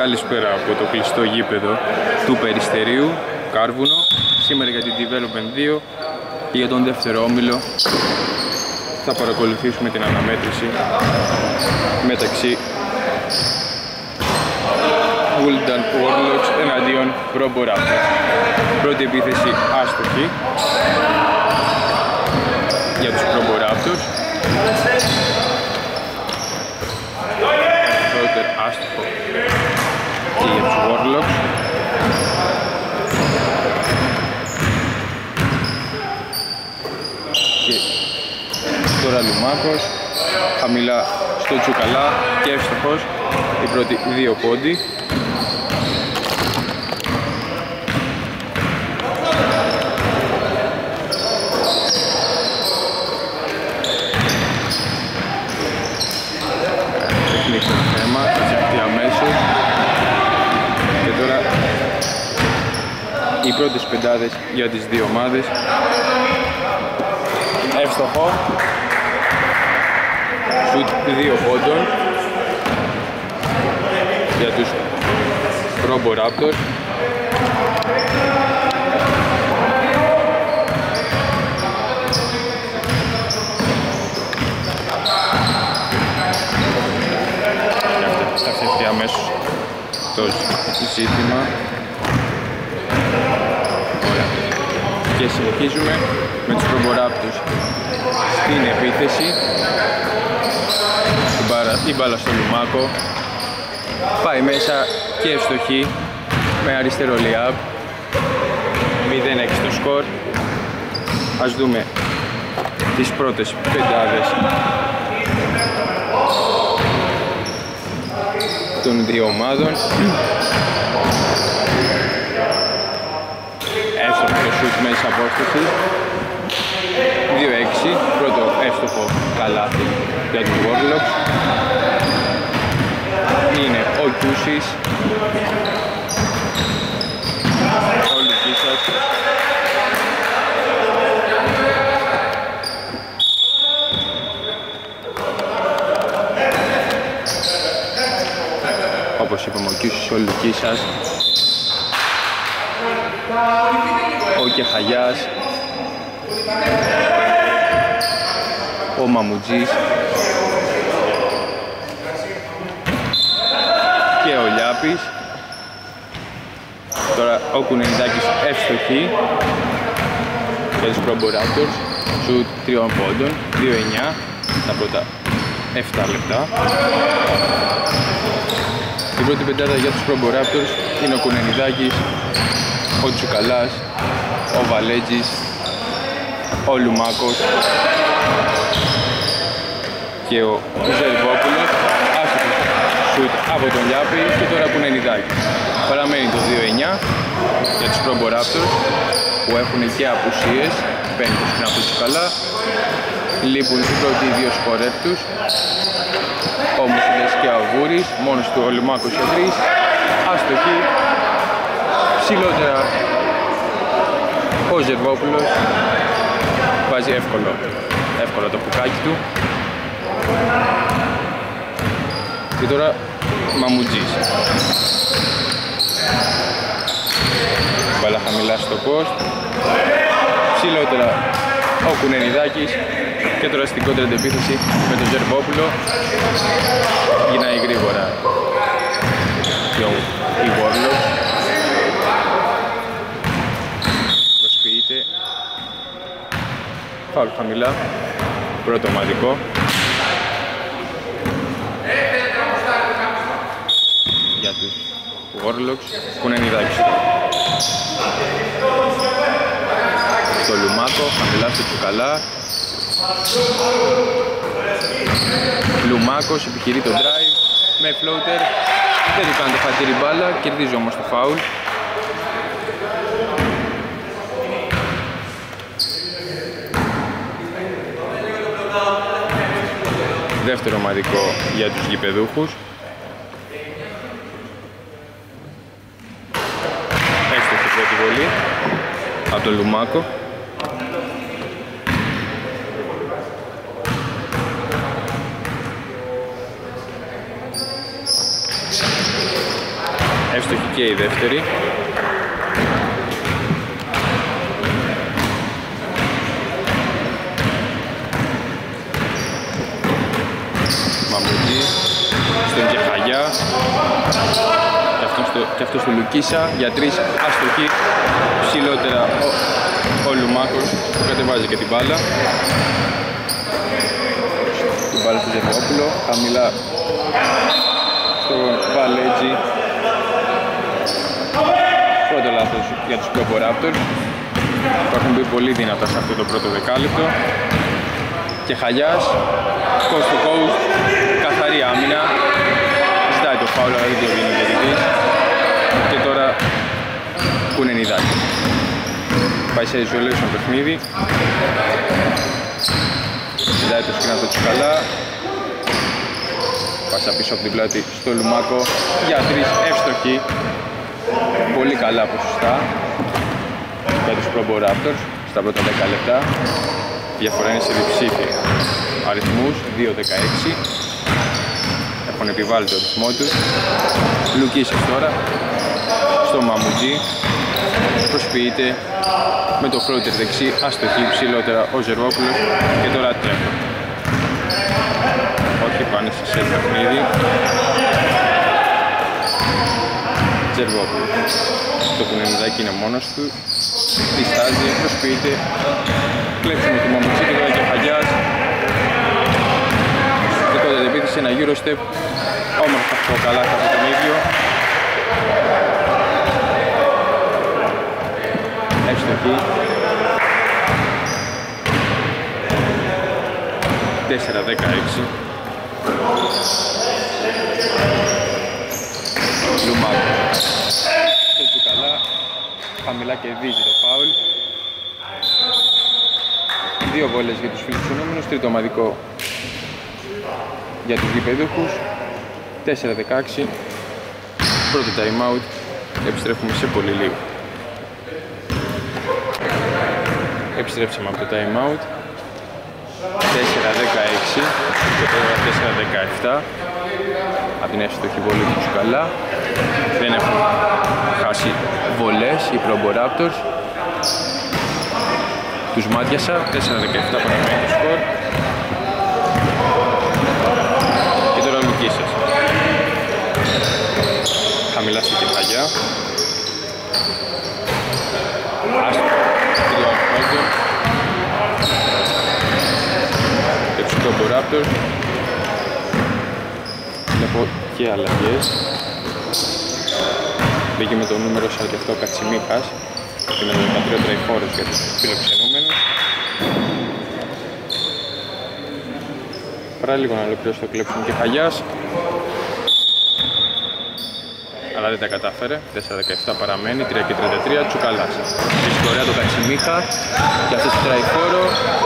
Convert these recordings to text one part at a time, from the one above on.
Καλησπέρα από το κλειστό γήπεδο του Περιστερίου, Κάρβουνο. Σήμερα για την Development 2 και για τον δεύτερο όμιλο θα παρακολουθήσουμε την αναμέτρηση μεταξύ Wooldan Warlocks εναντίον Robo Raptors. Πρώτη επίθεση άστοχη για τους Robo Raptors. Δεύτερο άστοχο και για τους Warlocks. Και τώρα Λουμάκος χαμηλά στο Τσουκαλά και εύστοχος οι πρώτοι δύο πόντι. Τεχνικό θέμα, θα φτιαχτεί αμέσως. Και τώρα οι πρώτες πεντάδες για τις δύο ομάδες. Εύστοχο. Σουτ 2 πόντων για τους Robo Raptors. Θα φτιαχτεί αμέσως το ζήτημα. Ωραία. Και συνεχίζουμε με τους Robo Raptors στην επίθεση. Η μπάλα στο Λουμάκο πάει μέσα και ευστοχή με αριστερό layup. 0-6 το σκορ. Ας δούμε τις πρώτες πεντάδες των δύο ομάδων. Εύστοχο το σουτ μέσα απόσταση. 2-6, πρώτο εύστοχο καλάθι για τους Warlocks. Είναι ο Κιούσης, ο Λουκίσας. Όπως είπαμε, ο Κιούσης, ο Λουκίσας, ο Κεχαγιάς, ο Μαμουτζής και ο Λιάπης. Τώρα ο Κουνενιδάκης εύστοχη για τους Robo Raptors. Σουτ 3 πόντων, 2-9 τα πρώτα 7 λεπτά. Η πρώτη πεντάδα για τους Robo Raptors είναι ο Κουνενιδάκης, ο Τσουκαλάς, ο Βαλέτζης, ο Λουμάκος και ο Ζερβόπουλος. Άσχετος σουτ από τον Λιάπη και τώρα που είναι Νιδάκη. Παραμένει το 2-9 για τους Robo Raptors που έχουν και απουσίες. Παίρνει το σκηνά από το Τσουκαλά. Λείπουν οι πρώτοι δύο σκορέρ τους. Ο Μουσιλές και ο Βούρης. Μόνος του ο Λουμάκος και ο Βρύς. Άστοχη. Ψηλότερα ο Ζερβόπουλος βάζει εύκολο το πουκάκι του. Και τώρα Μαμουτζής. Μπάλα χαμηλά στο post. Ψηλότερα ο Κουνενιδάκης. Και τώρα στην κόντρα αντεπίθεση με τον Ζερβόπουλο. Γυρνάει γρήγορα η Warlocks. Προσποιείται. Φάουλ χαμηλά. Πρώτο ομαδικό. Για τους Warlocks που είναι Νιδάκης. Στο Λουμάκο, χαμηλά στο Τσουκαλά. Λουμάκος επιχειρεί το drive με floater. Δεν του κάνει το χατήρι μπάλα, κερδίζει όμως το φάουλ. Δεύτερο ομαδικό για τους γηπεδούχους. Έστοχη πρώτη βολή από τον Λουμάκο. Άστοχη και η δεύτερη. Μαμουτζή στον Κεχαγιά και αυτό στο Λουκίσα για 3, άστοχη. Ψηλότερα ο Λουμάκος που κατεβάζει και την μπάλα. Την μπάλα στο Ζερβόπουλο, χαμηλά στον Βαλέτζη. Πρώτο λάθος για τους Globoraptors που έχουν μπει πολύ δυνατά σε αυτό το πρώτο δεκάλεπτο. Και Χαλιάς, coast to coast, καθαρή άμυνα. Ζητάει το φάουλ αλλά δεν το δίνει ο διαιτητής. Και τώρα Κουνενιδάκη. Πάει σε isolation παιχνίδι. Ζητάει το σκριν από το Τσουκαλά. Πάσα πίσω από την πλάτη στο Λουμάκο για 3, εύστοχη. Πολύ καλά ποσοστά για τους Globoraptors στα πρώτα 10 λεπτά. Η διαφορά είναι σε διψήφια αριθμούς, 2-16. Έχουν επιβάλει το ρυθμό τους. Λουκίσης τώρα στο Μαμουτζή. Προσποιείται με το φρόντερ δεξί, αστοχή ψηλότερα ο Ζερβόπουλος και τώρα τρέχω. Όχι, πάνε σε σετ παιχνίδι. Ζερβόπουλος. Το Κουνενιδάκι είναι μόνος του. Διστάζει, προσποιείται. Κλέψουμε του Μαμουτζή και τώρα και Χαγιάς. Δεκότερη επίθεση, ένα Eurostep. Όμορφα αυτό, καλά από τον ίδιο. Εύστοχη. 4-16. Λουμάκο. Έτσι καλά. Χαμηλά κερδίζει το φάουλ. 2 βόλες για τους φιλοξενούμενους, τρίτο ομαδικό για τους γηπεδούχους. 4-16. Πρώτο time out. Επιστρέφουμε σε πολύ λίγο. Επιστρέψαμε από το time out. 4-16 και τώρα 4-17. Από την εύστοχη βολή του Τσουκαλά. Δεν έχουν χάσει βολές οι Globoraptors. Τους μάτιασα, 4-17 παραμένει το σκορ. Και τώρα ο Λουκίσας. Χαμηλά στη Κεφαγιά. Άστο, 3 πόντων. Και τους Globoraptors. Βλέπω και αλλαγές. Μπήκε με το νούμερο 47 ο Κατσιμίχας. Είναι το 13 τραϊφόρος για τους φιλοξενούμενους. Παρά λίγο να ολοκληρώσει το κλέψιμο και Χαγιάς. Αλλά δεν τα κατάφερε. 4-17 παραμένει, 3 και 33. Τσουκαλάς. Βρίσκει ωραία το Κατσιμίχα και αυτός το τραϊφόρο.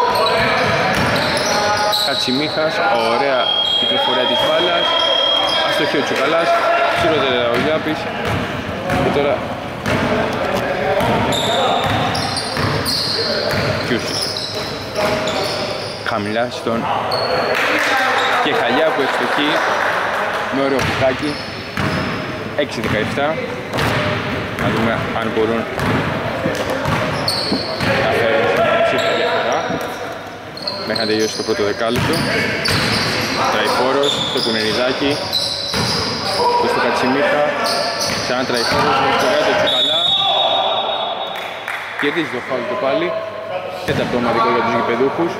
Κατσιμίχας, ωραία κυκλοφορία της μπάλας. Αστοχή ο Τσουκαλάς, ψηλότερα ο Γιάπης. Και τώρα Κιούσης. Χαμηλά στον και Χαλιά που ευστοχεί με ωραίο φουκάκι. 6-17. Να δούμε αν μπορούν να φέρουν ψήφια διαφορά μέχρι να τελειώσει το πρώτο δεκάλεπτο. Τραϊφόρος στο Κουνενιδάκι και στο Κατσιμίχα. Σαν τραϊφόρος με το γάτο Τσουκαλά. Κερδίζει το φάουλ του πάλι. Τέταρτο ομαδικό για τους γηπεδούχους.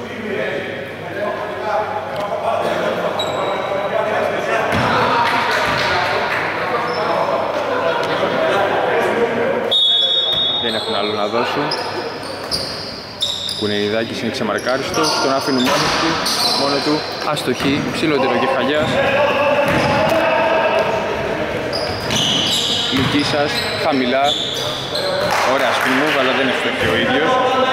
Δεν έχουν άλλο να δώσουν. Κουνενιδάκης είναι ξεμαρκάριστος, τον άφηνουν μόνο του, αστοχή, ψηλότερο και Χαλιάς. Λουκίσας, χαμηλά, ωραία σπινμούβ, αλλά δεν ευστοχεί ο ίδιος.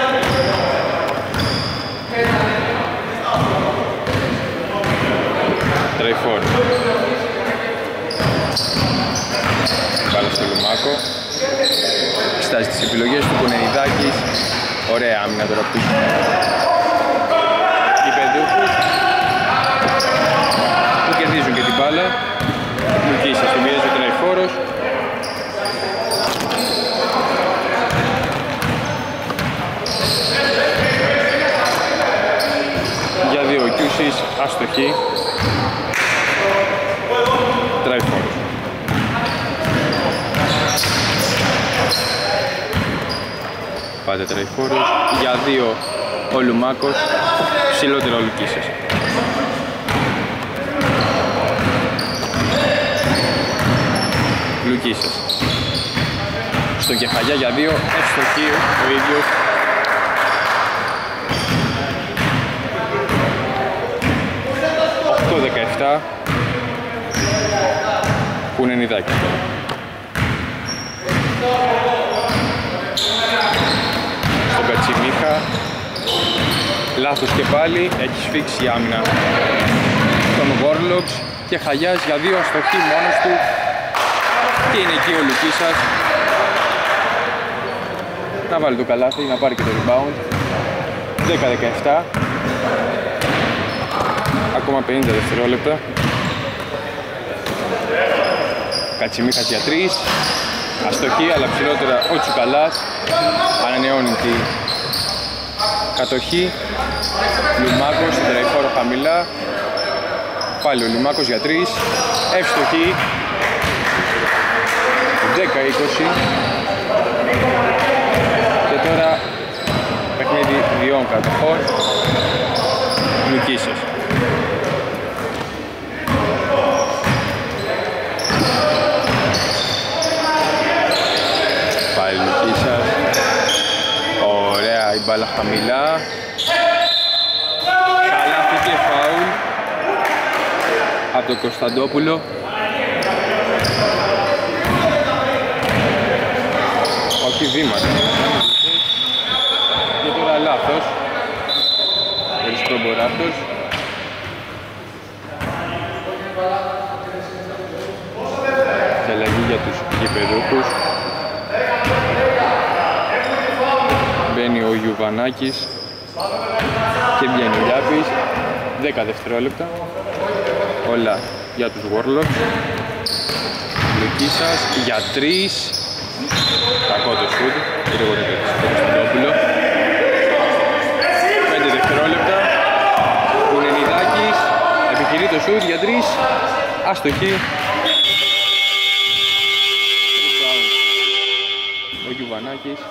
Τραϊφόρ. Μπάλα στο Λουμάκο. Στάζει τις επιλογές του Κουνενιδάκης. Ωραία άμυνα τώρα από τους γηπεδούχους που κερδίζουν και την μπάλα. Λουκίσας, τον πιέζει ο Τραϊφόρος. άστοχη. Τράιφορος. Πάτε τράιφορος. Για 2 ο Λουμάκος, ψηλότερα ο Λουκίσας. Λουκίσας. Στον Κεφαλιά για 2, εύστοχη ο ίδιος. Το 17 που είναι νηδάκι. Στον Κατσιμίχα, λάθος και πάλι, έχει σφίξει η άμυνα τον Warlocks και Χαγιάς για 2, αστοχή μόνος του και είναι εκεί ο Λουκίσας να βάλει το καλάθι, να πάρει και το rebound. 10-17, ακόμα 50 δευτερόλεπτα. Κατσιμίχας για 3, αστοχή αλλά ψηλότερα ο Τσουκαλάς, ανανεώνει τη κατοχή. Λουμάκος στην τριφόρο χαμηλά, πάλι ο Λουμάκος για 3, εύστοχη. 10-20 και τώρα παιχνίδι 2 κατοχών. Λουκίσας. Πάλι Λουκίσας. Ωραία η μπάλα χαμηλά. Καλάθι και φάουλ από τον Κωνσταντόπουλο. Όχι βήματα. Και τώρα λάθος. Χωρίς προμποράκτος. Και αλλαγή για τους γηπεδούχους. Μπαίνει ο Γιουβανάκης και βγαίνει ο Λιάπης. 10 δευτερόλεπτα. Όλα για τους Warlocks. Λουκίσας για 3. Κακό το σούτ. Γρήγορα το Κωνσταντόπουλο. 5 δευτερόλεπτα. Κουνενιδάκης επιχειρεί το σούτ για 3. Αστοχή. Ο Γιουβανάκης.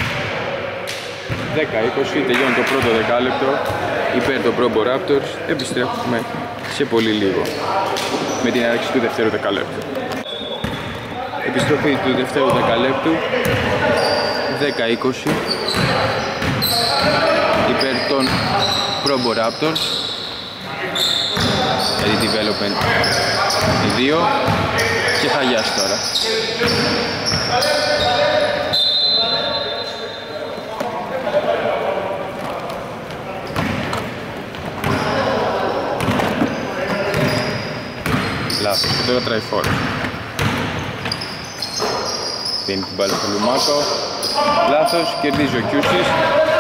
10-20, τελειώνει το πρώτο δεκάλεπτο υπέρ των Probo Raptors. Επιστρέφουμε σε πολύ λίγο με την άρεξη του δευτέρου δεκαλέπτου. Επιστροφή του δευτέρου δεκαλέπτου, 10-20 υπέρ των Probo Raptors. Ready Development οι 2 και Χαγιάς τώρα. Λάθος και τώρα τριφόρο. Δίνει την μπάλα στο Λουμάκο. Λάθος, κερδίζει ο Κιούσης.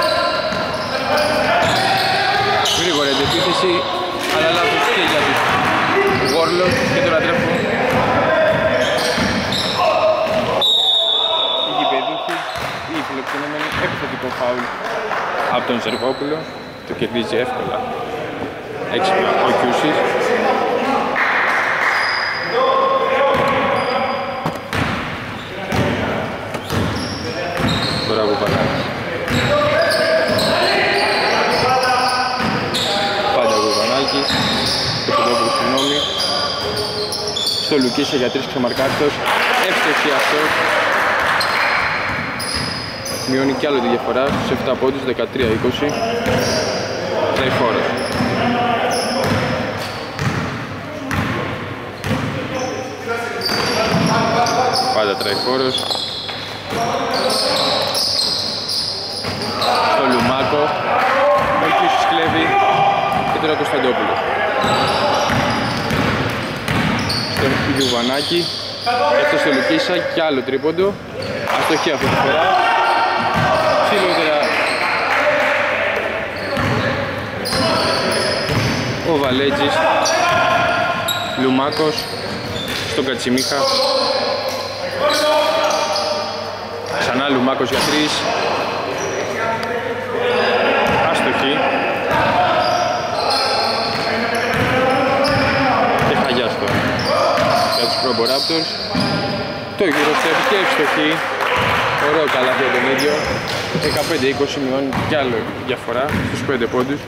Γρήγορη αντεπίθεση, αλλά λάθος και για τους Warlocks και τώρα τρέφω. Οι γηπεδούχοι, οι φιλοξενούμενοι, επιθετικό φάουλ από τον Ζερβόπουλο. Το κερδίζει εύκολα. Έξυπνα ο Κιούσης. Τώρα από Βανάκης. Πάντα από Βανάκης. Επιθετικό, συγγνώμη. Στο Λουκίσα για 3 ξεμαρκάρτος. Εύστοχη αυτό. Μειώνει κι άλλο τη διαφορά στους 7 πόντους, 13-20. Τριφόρος. Πάντα τριφόρος. Στο Λουμάκο. Ο Κιούσης κλέβει και τώρα Κωνσταντόπουλο. Στον Γιουβανάκη. Αυτό στο Λουκίσα και άλλο τρίποντο. Αστοχή αυτή τη φορά. Ψηλότερα ο Βαλέτζης. Λουμάκος στον Κατσιμίχα. Ξανά Λουμάκος για 3. Άστοχη. και ευστοχή. Ωραίο καλάθι για τον ίδιο. 15-20 μειώνει κι άλλο διαφορά στους 5 πόντους.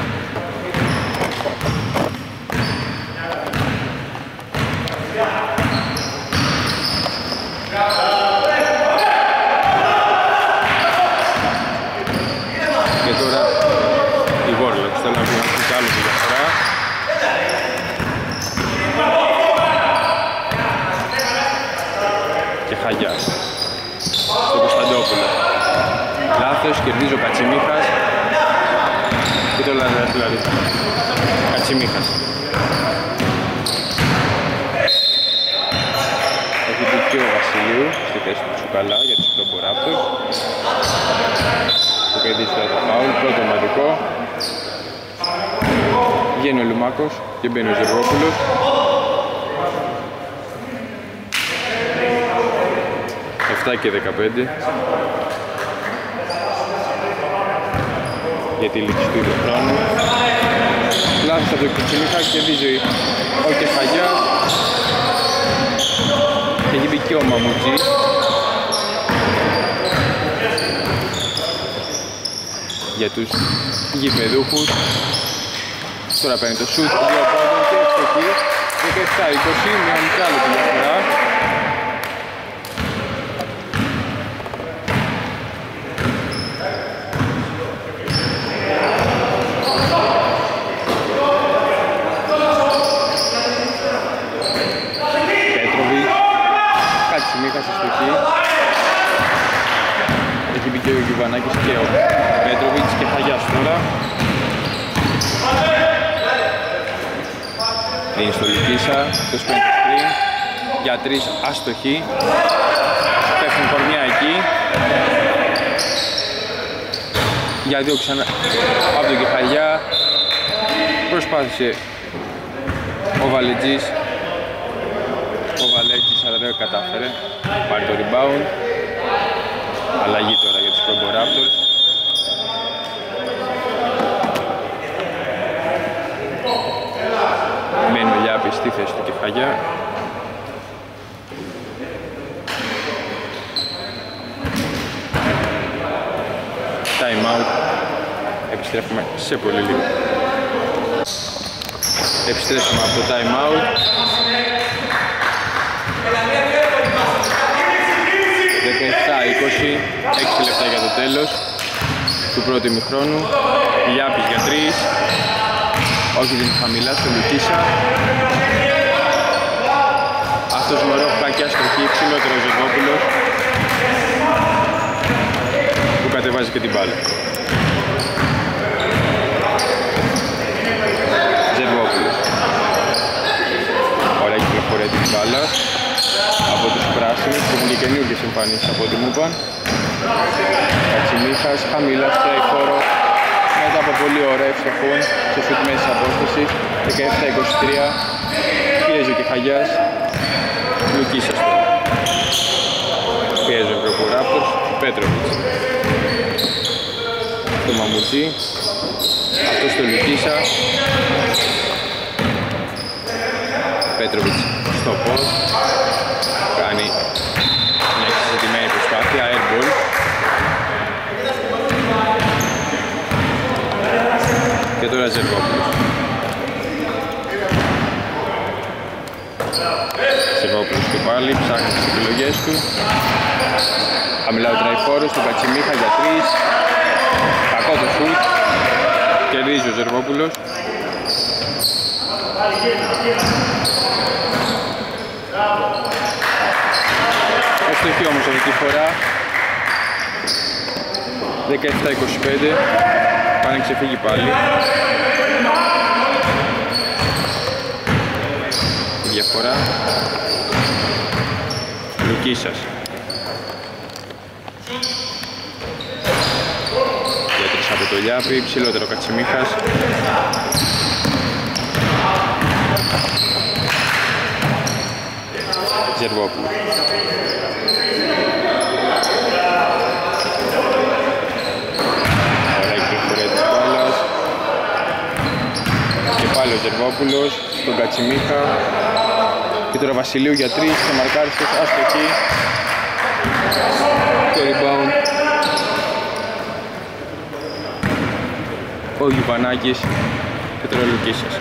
Και τώρα η Warlocks θέλουν να βγουν κι άλλο τη διαφορά. Και Χαγιάς στο Κωνσταντόπουλο. Λάθος, κερδίζει ο Κατσιμίχας. Και το δηλαδή Κατσιμίχας. Έχει πει και ο Βασιλείου στη θέση του Τσουκαλά για τους Proboraptors. Το κερδίζει τώρα το φάουλ, πρώτο ομαδικό. Βγαίνει ο Λουμάκος και μπαίνει ο Ζεργόπουλος. Και 15 για τη λήξη του χρόνου. Λάθος από το Κατσιμίχα, κερδίζει ο Κεχαγιάς. Έχει μπει και ο Μαμουτζής. Για τους γηπεδούχους. Τώρα παίρνει το σουτ, 2 πόντων και ευστοχή. 17-20, μειώνει κι άλλο τη διαφορά. Έχει μπει και ο Γιουβανάκης και ο Πέτροβιτς και Χαγιάς τώρα. Είναι στο Λυκίσα, το σπέντ screen για 3 άστοχοι. Πέφτουν κορμιά εκεί. Για 2 ξανά από τον Κεχαγιά. Προσπάθησε ο Βαλετζής. Ο Βαλέτζης αλλά δεν κατάφερε. Πάρει το rebound. Αλλαγή τώρα για τους Proboraptors. Μένει ο Λιάπης στη θέση του Κεφαγιά. Time out. Επιστρέφουμε σε πολύ λίγο. Επιστρέφουμε από το time out. 17-20, 6 λεπτά για το τέλος του πρώτου ημιχρόνου. Λιάπης για 3. Όχι, δεν είναι χαμηλά στο Λουκίσα. Αυτός με ωραίο κακιά στοχή, ψηλότερο Ζεργόπουλος που κατεβάζει και την μπάλα. Ζεργόπουλος. Ωραία κυκλοφορία της μπάλας από τους πράσινους που έχουν και καινούργιες εμφανίσεις από ό,τι μου είπαν. Κατσιμίχας, χαμηλά στραϊφόρο μετά από πολύ ωραία ευστοχών στο σουτ μέσης απόστασης. 17-23, πιέζει ο Κεχαγιάς. Λουκίσας τώρα. Πιέζει ο Proboraptors, Πέτροβιτς. Το Μαμουτζή. Αυτό στο Λουκίσα. Πέτροβιτς στο post. Κάνει μια εξαιρετική προσπάθεια, airball. Και τώρα Ζεργόπουλος. Ζεργόπουλος και πάλι ψάχνει τις επιλογές του. Χαμηλά ο τραϊφόρος, τον Κατσιμίχα για 3. Κακό το σουτ. Κερδίζει ο Ζεργόπουλος. Ευστοχή όμως αυτή τη φορά. 17-25. Πάνε ξεφύγει πάλι. Η διαφορά. Λουκίσας. Για 3 από το Λιάπη, ψηλότερο Κατσιμίχας. Ζεργόπουλο. Ωραία κυκλοφορία της μπάλας. Και πάλι ο Ζεργόπουλος στον Κατσιμίχα. Και τώρα Βασιλείου για 3 και μαρκάριστος αστοχή. Το rebound ο Γιουβανάκης και τώρα ο Λουκίσας.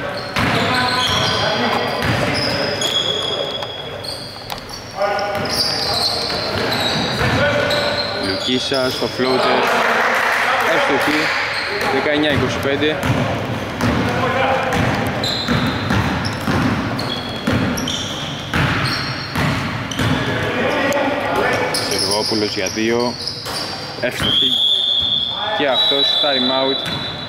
Λουκίσας στο floater, εύστοχη, 19-25. Σερβόπουλος για 2, εύστοχη και αυτός, time out,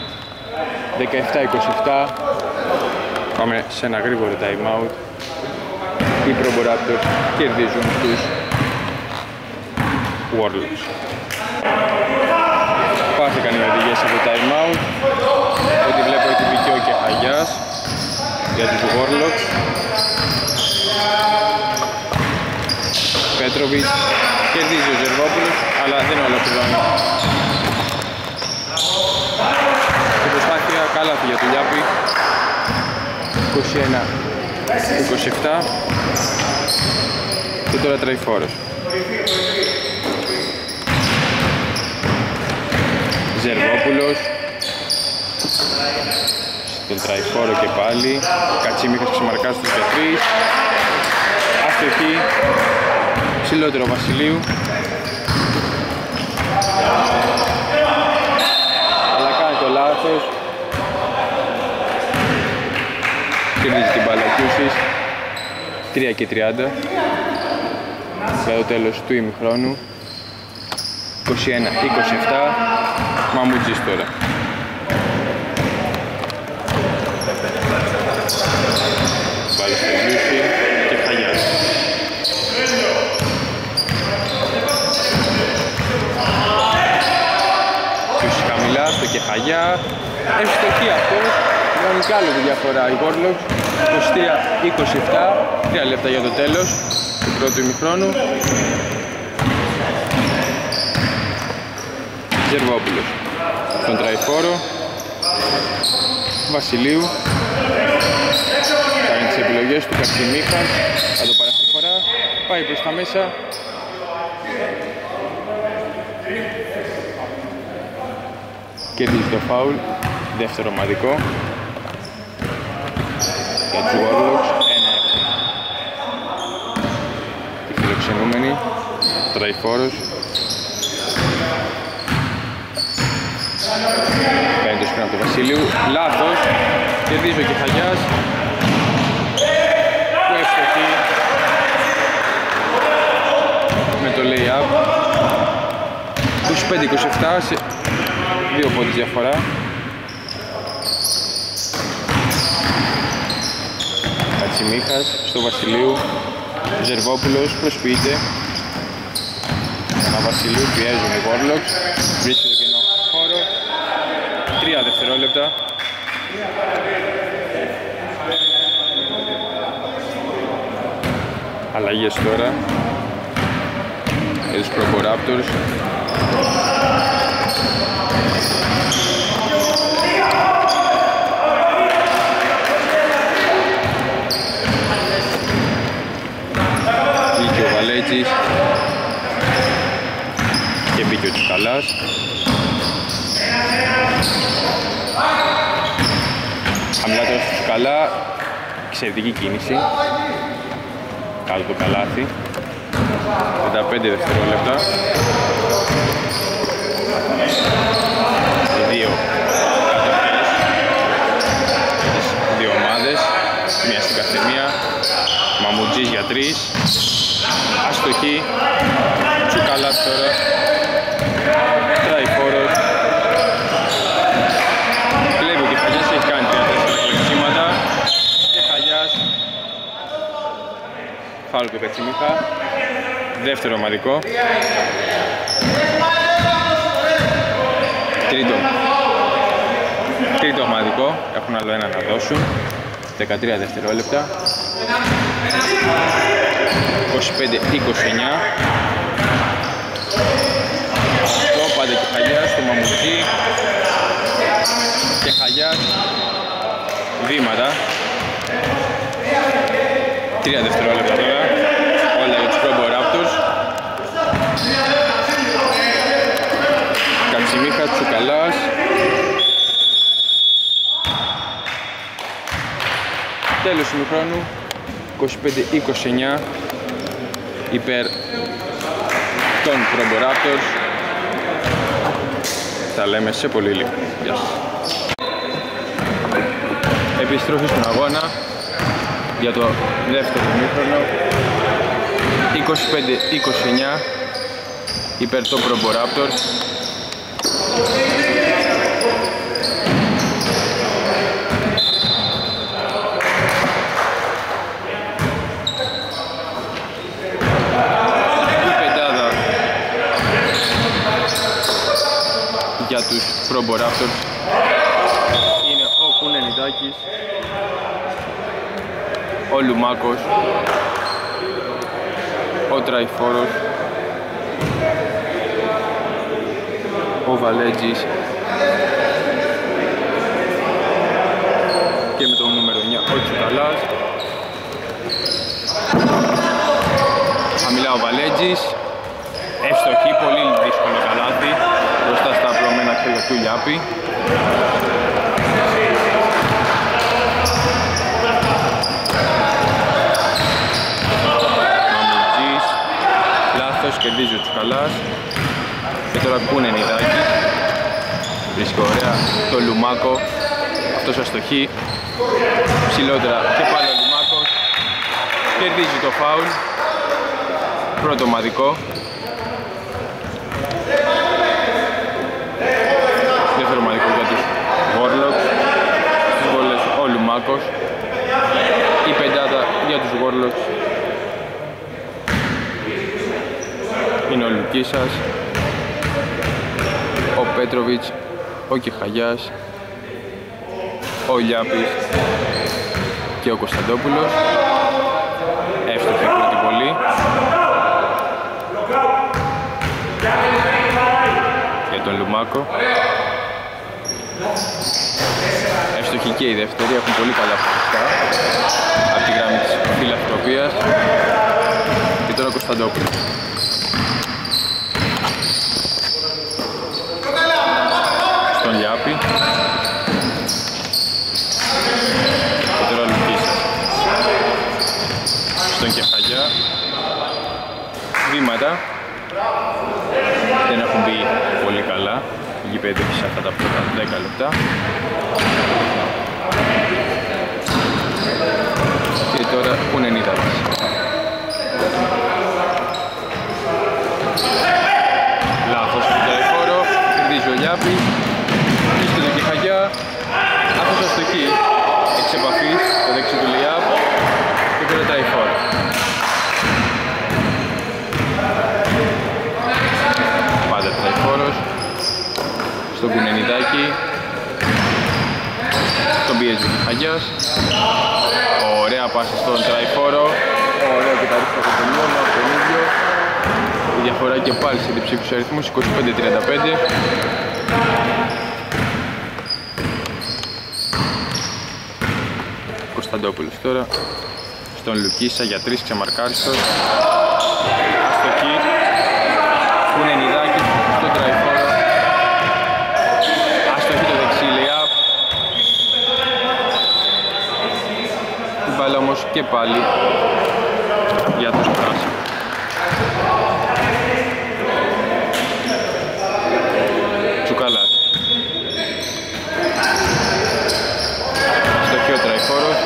17-27. Πάμε σε ένα γρήγορο time out. Οι Proboraptors κερδίζουν τους Warlocks. Πάρθηκαν οι οδηγίες από time out. Ό,τι βλέπω έχει δικαιό και Χαγιάς για τους Warlocks. Πέτροβιτς κερδίζει ο Ζερβόπουλος, αλλά δεν ολοκληρώνει. Η προσπάθεια καλάθι για τον Λιάπη. 21-27 και τώρα τραϊφόρος. Ζερβόπουλος στον τραϊφόρο και πάλι. Κατσίμιχας ξεμαρκάζει τους για 3. Αστοχή. Ψηλότερο Βασιλείου. Αλλά κάνει το λάθος. Κερδίζει την μπάλα Κιούσης. 3 και 30 για το τέλος του ημιχρόνου. 21-27. Μαμουτζής τώρα. Πάλι στο Γιούση και Χαγιάς. Γιούση χαμηλά στο και Χαγιά. Ευστοχή αυτός. Κανονικά λίγο διαφορά οι Warlocks. 23-27. 3 λεπτά για το τέλος του πρώτου ημιχρόνου. Ζερβόπουλος στον τραϊφόρο. Βασιλείου κάνει τις επιλογές του. Καρσιμίχας θα το παράσει φορά. Πάει προς τα μέσα. Κερδίζει το φάουλ. Δεύτερο ομαδικό για τους Warlocks. Ένα έχουν τη φιλοξενούμενη. Τραϊφόρος. Παίρνει το σκριν από τον Βασίλειου. Λάθος. Κερδίζει ο Κεφαγιάς. Που εύστοχη με το lay-up. 25-27 σε 2 πόντους διαφορά. Κατσιμίχας στο Βασιλείου. Ζερβόπουλος προσποιείται. Ένα Βασιλείου πιέζουν οι Warlocks. Βρίσκει το κενό χώρο. 3 δευτερόλεπτα. Αλλαγές τώρα για τους Proboraptors. Μπήκε ο Βαλέτσης και μπήκε ο Τσουκαλάς. Χαμηλά τώρα στο Τσουκαλά, εξαιρετική κίνηση. Κάτω το καλάθι. 55 δευτερόλεπτα. Οι δύο κατοχές τις δύο ομάδες, μία στην καθεμία. Μαμουτζής για 3. Αστοχή. Τσουκαλάς τώρα. Τραϊφόρος. Κλέβει ο Κεφαγιάς, έχει κάνει 3-4 κλεψίματα. Και Χαγιάς. Φάουλ του Κατσιμίχα. Δεύτερο ομαδικό. Τρίτο ομαδικό. Έχουν άλλο ένα να δώσουν. 13 δευτερόλεπτα. 25-29. Το πάντα και Χαγιάς στο Μαμουτζή. Και Χαγιάς. Βήματα. 3 δευτερόλεπτα τώρα. Όλα για τους Proboraptors. Τσουκαλάς. Τέλος ημιχρόνου, 25-29 υπέρ των Probo Raptors. Τα λέμε σε πολύ λίγο. Γεια σας. Επιστροφή στον αγώνα για το δεύτερο ημίχρονο, 25-29 υπέρ των Probo Raptors. Για τους Probo Raptors είναι ο Κουνενιδάκης, ο Λουμάκος, ο Τραϊφόρος, ο Βαλέτζης και με το νούμερο 9 ο Τσουκαλάς. Χαμηλά ο Βαλέτζης, εύστοχη, πολύ δύσκολο καλάθι μπροστά στα απλωμένα χέρια του Λιάπη. Μαμουτζής, λάθος, κερδίζει ο Τσουκαλάς. Και τώρα Κουνενιδάκη, βρίσκει ωραία το Λουμάκο, αυτός αστοχή, ψηλότερα και πάλι ο Λουμάκος, κερδίζει το φάουλ, πρώτο ομαδικό. Δεύτερο ομαδικό για τους Warlocks, στις βόλες ο Λουμάκος, η πεντάδα για τους Warlocks είναι ο Λουκίσας, ο Πέτροβιτς, ο Κεχαγιάς, ο Λιάπης και ο Κωνσταντόπουλος. Εύστοχη πρώτη βολή για τον Λουμάκο. Εύστοχη και η δεύτερη, έχουν πολύ καλά ποσοστά από τη γραμμή της φιλανθρωπίας. Και τώρα ο Κωνσταντόπουλος. Στον Λιάπη. Και τώρα ο Λουκίσας. Στον Κεχαγιά. Βήματα. Δεν έχουν μπει πολύ καλά οι γηπέδες σε αυτά τα πρώτα 10 λεπτά. Και τώρα Κουνενιδάκης. Λάθος στον Τραϊφόρο, κερδίζει ο Λιάπης, βρίσκει τον Κεχαγιά, αυτός αστοχή εξ επαφής, το δεξί του Λιάπ και τώρα Τραϊφόρο. Πάντα Τραϊφόρος, στον Κουνενιδάκη, τον πιέζει ο Κεχαγιάς, ωραία πάση στον Τραϊφόρο, ωραίο και τα ρίχνει από τον Ιώνα, από τον ίδιο. Η διαφορά και πάλι σε διψήφιους αριθμούς, 25-35. Κωνσταντόπουλος τώρα, στον Λουκίσα για 3 ξεμαρκάριστος. Αστοχή, Κουνενιδάκη στον Τραϊφόρο. Αστοχή το δεξί layup. Η μπάλα όμως και πάλι για τους πράσινους. Τσουκαλάς. Αστοχή ο Τραϊφόρος.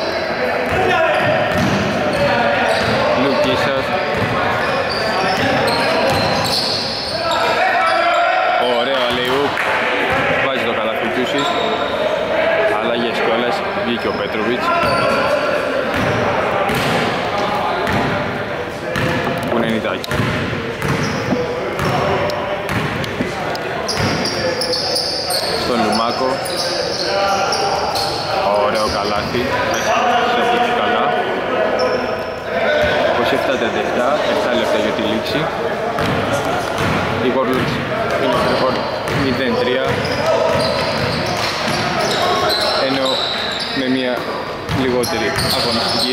Λουκίσας. Ωραίο αλεϊούπ. Βάζει το καλάθι του Κιούσης. Αλλαγές κιόλας. Βγήκε ο Πέτροβιτς. Κουνενιδάκη. Στον Λουμάκο. Ωραίο καλάθι. Μέσα σε αυτό το καλά. 27-37, 7 λεπτά για τη λήξη. Οι Warlocks είναι στο ρεκόρ 0-3, ενώ με μια λιγότερη αγωνιστική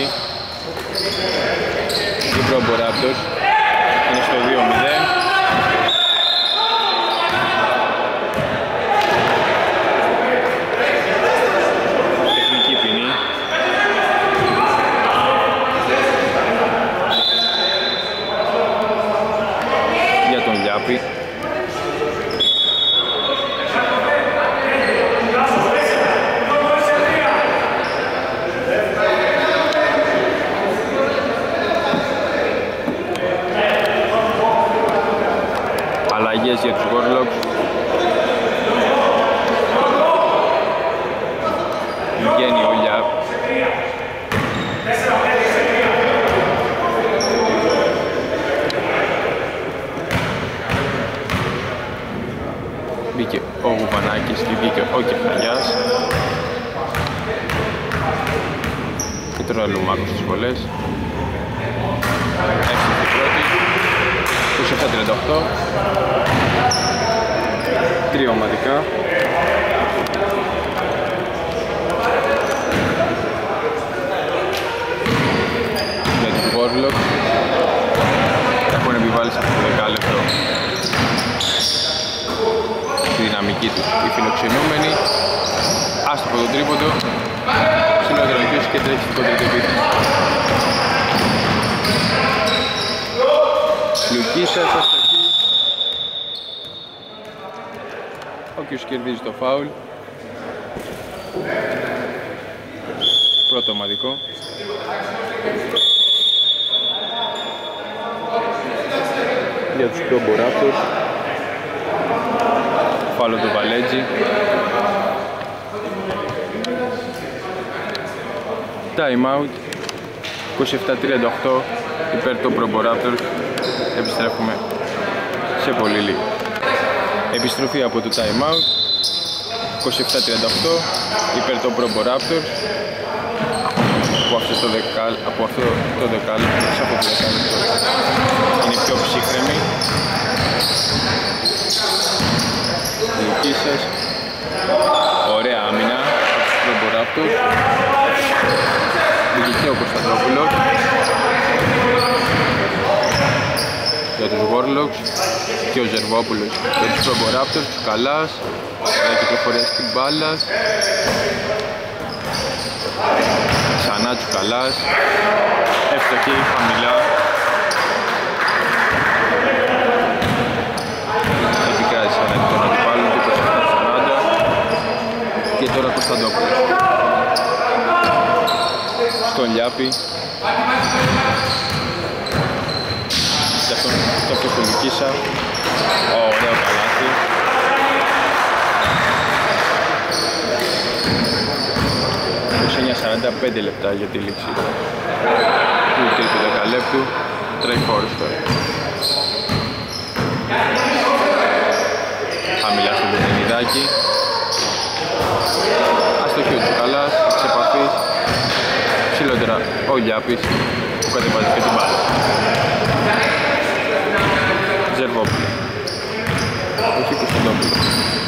οι Probo Raptors είναι στο 2-0. Γιαννάκης, βγήκε ο Κεφαγιάς. Και τώρα Λουμάκος στις βολές. Εύστοχη πρώτη, 27-38. Τρία ομαδικά. Για τους Warlocks έχουν επιβάλει σε αυτό το δεκάλεπτο τη δυναμική τους οι φιλοξενούμενοι. Άστοχο το τρίποντο, ψηλότερο δικαίωση και τρέχει στην κοντρική επίθεση. Λουκίσας, αστοχή. Όποιος κερδίζει το φάουλ. Πρώτο ομαδικό. Για τους Combo Raptors. Φάουλο του Βαλέτζη. Time out. 27-38 υπέρ των Combo Raptors. Επιστρέφουμε σε πολύ λίγο. Επιστροφή από το time out. 27-38 υπέρ των Combo Raptors. Από αυτό το δεκάλεπτο, είναι πιο ψύχρεμη. Λουκίσας, ωραία άμυνα από τους Combo Raptors. Βγήκε και ο Κωνσταντόπουλος. Για τους Warlocks και ο Ζερβόπουλος. Για τους Combo Raptors, τους Καλάς. Ωραία κυκλοφορία στην μπάλα. Ξανά τους Καλάς. Εύστοχη, χαμηλά. Επικράτησε ανέβη τον αντιπάλων του 27-40. Και τώρα Κωνσταντόπουλος. Στον Λιάπη. Και αυτόν το πιο Λουκίσα. Ωραίο καλάθι. Είναι 45 λεπτά για τη λήξη του τρίτου δεκαλέπτου. Τρέχει χώρος τώρα. Χαμηλά στο Δενιδάκι. Αστοχή ο Τσουκαλάς, της επαφής. Ψηλότερα ο Λιάπης που κατεβάζει και την μπάλα. Ζερβόπουλο. Όχι Κωνσταντόπουλο.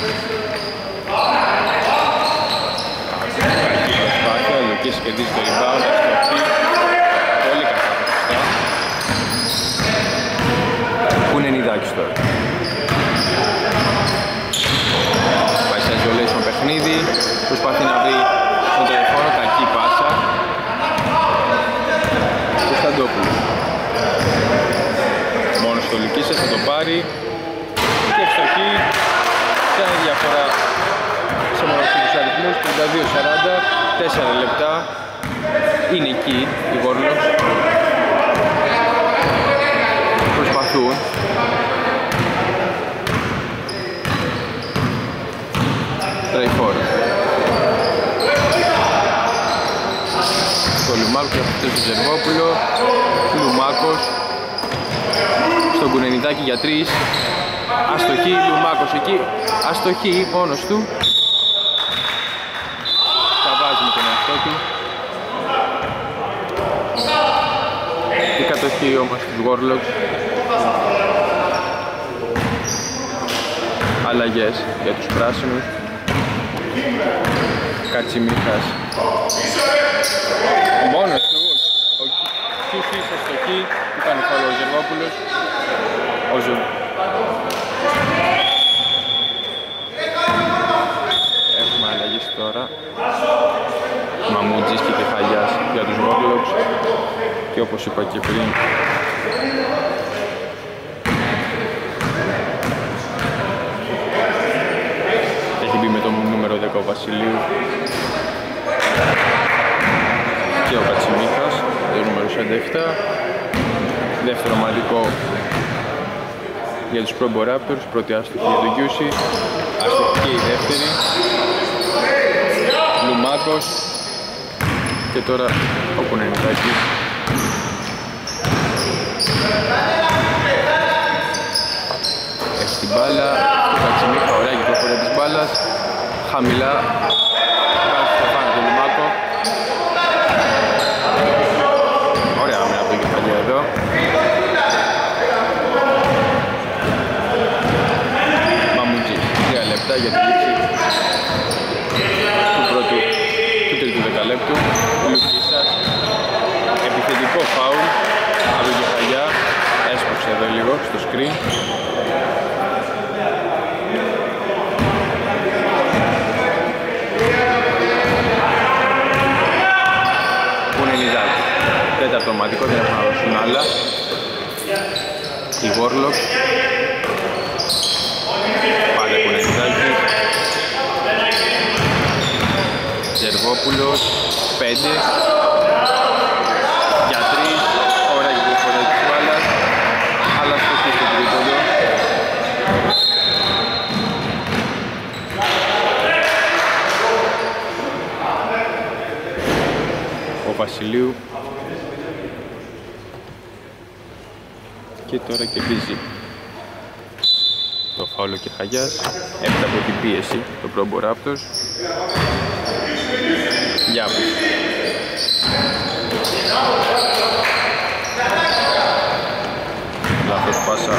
Λουκής κερδίζει το rebound, αστοχή. Πολύ καλά ποσοστά. Πού είναι Νιδάκης τώρα. Πάει σε isolation παιχνίδι. Προσπαθεί να βρει τον τηλεφώνο, κακή πάσα. Κωνσταντόπουλο. Μόνος το Λουκίσας θα το πάρει. Και ευστοχή. Κάνει διαφορά σε μονοψηφούς αριθμούς. 32-40. 4 λεπτά. Είναι εκεί οι Warlocks. Προσπαθούν. Τραϊφόρο. Το Λουμάκο και αυτό στο Ζερβόπουλο. Λουμάκος. Στον Κουνενιδάκη για 3. Αστοχή, Λουμάκος εκεί. Αστοχή μόνος του. Τα βάζει με τον εαυτό του. Η κατοχή όμως τους Warlocks. Αλλαγές για τους πράσινους. Κατσιμίχας. Μόνος του. Ο Κιούφης αστοχή. Ήταν φάουλ ο Ζερβόπουλος. Έχουμε αλλαγές τώρα. Μαμούτζης και Κεφαλιάς για τους Warlocks. Και όπως είπα και πριν, έχει μπει με το νούμερο 10 ο Βασιλείου και ο Κατσιμίχας, το νούμερο 47. Δεύτερο ομαδικό για τους Combo Raptors, πρώτη άστοχη για τον Γιούση, άστοχη και η δεύτερη. Λουμάκος και τώρα ο Κουνενιδάκης. Έχει την μπάλα, το Κατσιμίχα, ωραία κυκλοφορία της μπάλας. χαμηλά, βγάζει στο πάνω του Λουμάκο. Ωραία άμυνα από την κεφαλιά εδώ. Μαμουτζή, 3 λεπτά για τη λήξη του τρίτου δεκαλέπτου. Λουκίσας, επιθετικό φάουλ από την κεφαλιά, έσπρωξε εδώ λίγο στο screen. Τέταρτο ομαδικό, δεν έχουν να δώσουν άλλα. Η Warlock πάλι έχουν Νιδάκη. Ζερβόπουλος 5 για 3. Ωραία για τη φορά της μπάλας, αλλά στοχή στο τρίποντο. Ο Βασιλείου και τώρα κερδίζει το φάουλο και Χαγιάς έπειτα από την πίεση το Probo Raptors. Γιάπης, λάθος πάσα,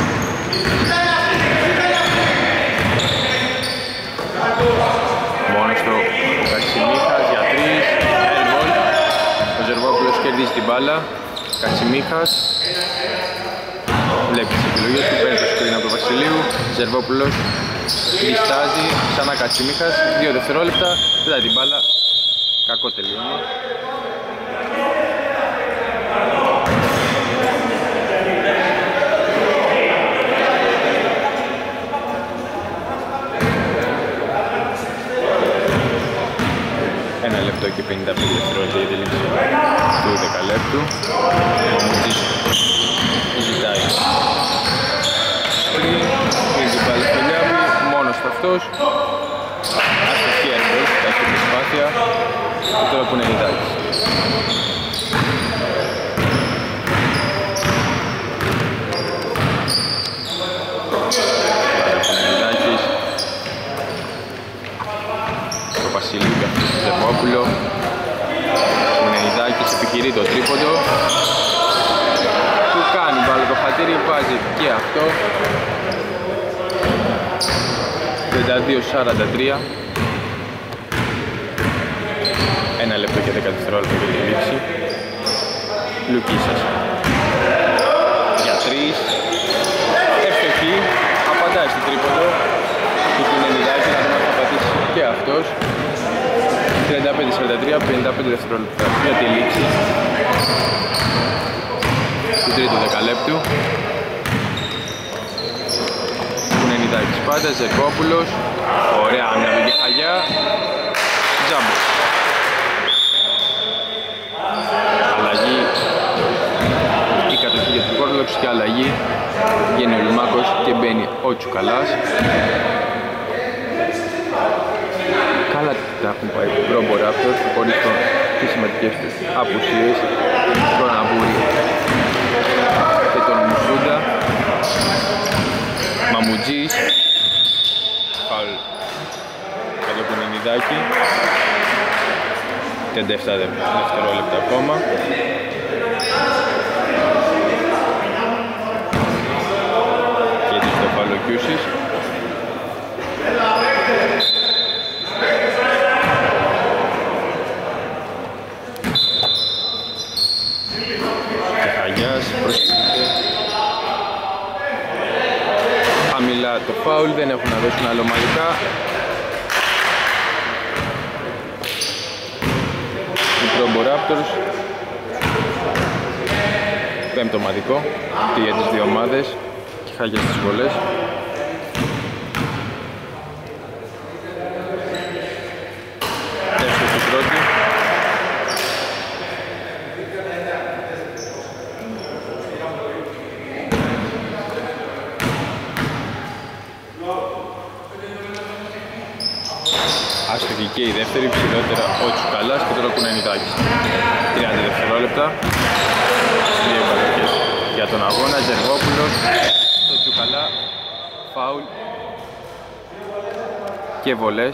μόνος του Κατσιμίχας για 3, airball. Ο Ζερβόπουλος κερδίζει την μπάλα. Κατσιμίχας βλέπει τις επιλογές του, παίρνει το screen από τον Βασιλείου. Ζερβόπουλος διστάζει, ξανά Κατσιμίχας, 2 δευτερόλεπτα, πετάει την μπάλα, κακό τελείωμα. Ένα λεπτό και 55 δευτερόλεπτα για τη λήξη του δεκαλέπτου. Ο Μαμουτζής ζητάει πριν, κλείνει την μπάλα στο Λιάβη, μόνος του αυτός. Αστοχή airball, έχει την προσπάθεια και τώρα που είναι Νιδάκης. Άρα που είναι Νιδάκης. Το Βασιλείου και αυτό το Ζερβόπουλο. Που είναι Νιδάκης, επιχειρεί το τρίποντο. Του κάνει μπάλα το χατήρι, βάζει και αυτό. 32-43. Ένα λεπτό και 10 δευτερόλεπτα για τη λήξη. Λουκίσας για 3. Ευτυχή, απαντάει στο τρίποντο του Νιδάκη, να δούμε θα πατήσει και αυτός. 35-43, 55 δευτερόλεπτα για τη λήξη του τρίτου δεκαλέπτου. Που είναι Νιδάκης πάντα, Ζερβόπουλος, ωραία άμυνα με τη Χαγιά, τζάμπο. Αλλαγή, η κατοχή για την Warlock και αλλαγή, βγαίνει ο Λουμάκος και μπαίνει ο Τσουκαλάς. Καλά τα έχουν πάει οι Probo Raptors, χωρίς τις σημαντικές τους απουσίες, τον Αμπούρη και τον Μουσούντα. Μαμουτζής, φάουλ για το Νιδάκη, 37 δευτερόλεπτα ακόμα. Και έτσι στο φάουλ ο Κιούσης. Και Χαγιάς προσκυνείται. Χαμηλά το φάουλ, δεν έχουν να δώσουν άλλο ομαδικά. Οι Probo Raptors, πέμπτο ομαδικό και για τις δύο ομάδες και Χαγιάς στις βολές. Δεύτερη στην πρώτη. Άστοχη και η δεύτερη, ψηλότερα ο Τσουκαλάς και τώρα που είναι Νιδάκης. 30 δευτερόλεπτα. Δύο επαγωγές για τον αγώνα. Ζερβόπουλος στο Τσουκαλά. Φάουλ. και βολές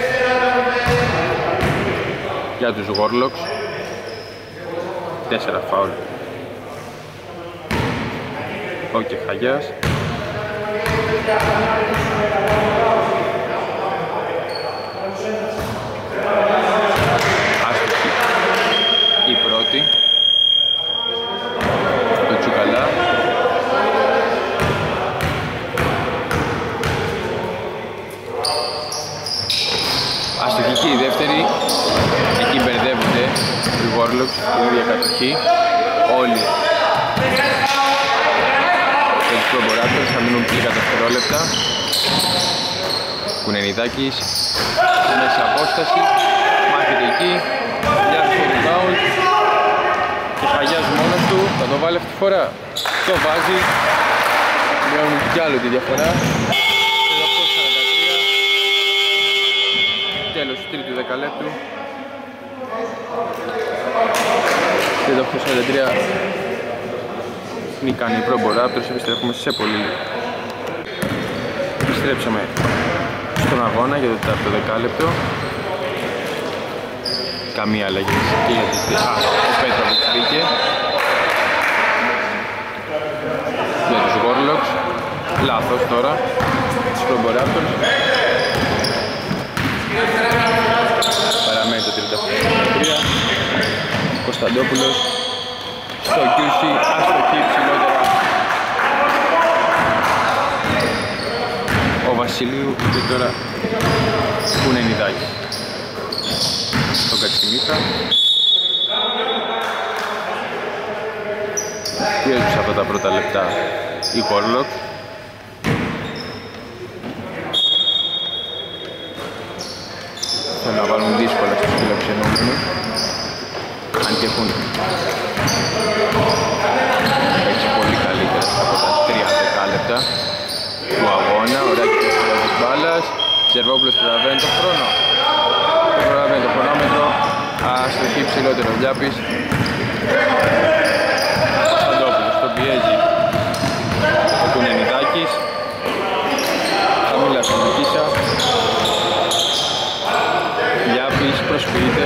για τους Warlocks. 4 φάουλ. Ο Κεχαγιάς. Άστοχη η πρώτη. Το Τσουκαλά. Αστοχή και η δεύτερη. Εκεί μπερδεύονται οι Warlocks, την ίδια κατοχή. Όλοι και τους Προμοράπτορς θα μείνουν λίγα δευτερόλεπτα. Κουνενιδάκης, μέσα απόσταση, μάχεται εκεί, μοιάζει στο rebound και Χαγιάς μόνος του, θα το βάλει αυτή τη φορά. Το βάζει, μειώνουν κι άλλο τη διαφορά. 38-43, τέλος του τρίτου δεκαλέπτου. 38-43 νίκανε οι Προμοράπτορς, επιστρέφουμε σε πολύ λίγο. Επιστρέψαμε στον αγώνα για το τέταρτο δεκάλεπτο. Καμία αλλαγή και για τις δύο. Ο Πέτροβιτς μπήκε για τους Warlocks. Λάθος τώρα τους Προμοράπτορς. Παραμένει το 38-43. Κωνσταντόπουλος στο QC, αστοχή ψηλότερα. Ο Βασιλείου και τώρα Κουνενιδάκη. Στον Κατσιμίχα. Πιέζουν αυτά τα πρώτα λεπτά οι Warlocks. Θέλουν να βάλουν δύσκολα στους φιλοξενούμενους. Αν και έχουν παίξει πολύ καλύτερα από τα 3 δεκάλεπτα του αγώνα. Ωραία και το χρόνο της μπάλας. Ζερβόπουλος προλαβαίνει το χρόνο. Προλαβαίνει το χρονόμετρο. Αστοχή ψηλότερο Λιάπης. Κωνσταντόπουλος τον πιέζει ο Κουνενιδάκης. Χαμηλά στον Λουκίσα. Λιάπης προσποιείται.